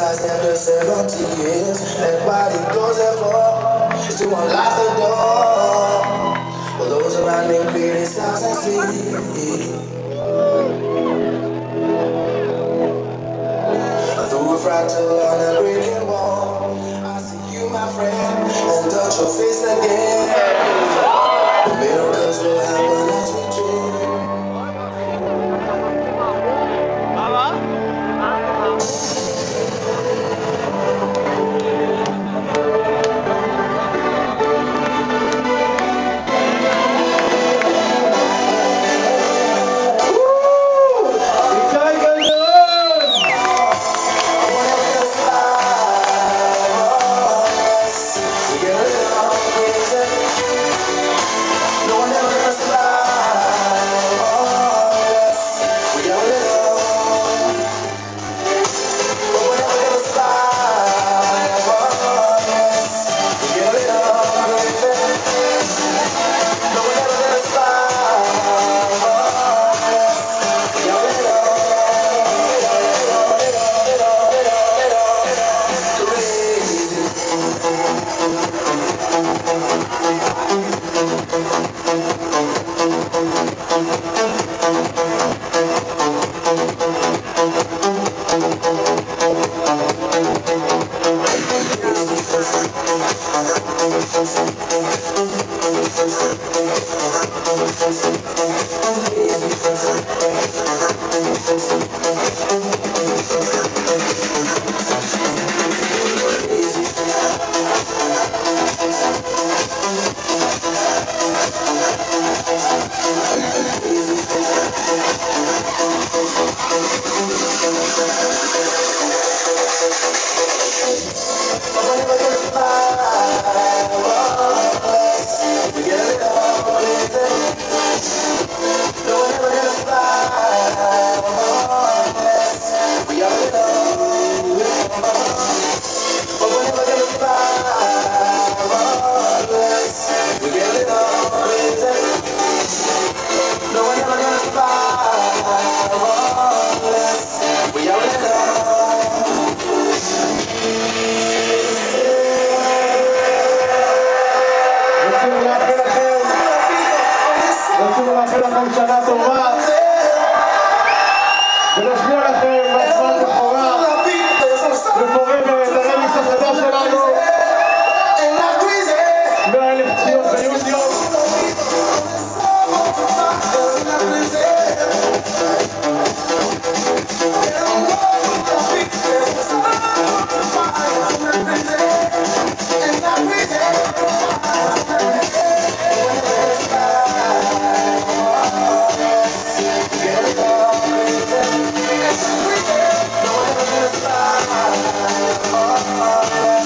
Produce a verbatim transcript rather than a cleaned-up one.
realized after seventy years that what it goes there for is to unlock the door. But those around me criticize and see. Through a fractal on a breaking wall, I see you, my friend, and touch your face again. The miracles will happen as we dream. שנה טובה ונשמיע לכם בזמן בכורה ופורמת הרמיס החדש שלנו מאה אלף צפיות ביוטיוב. Oh,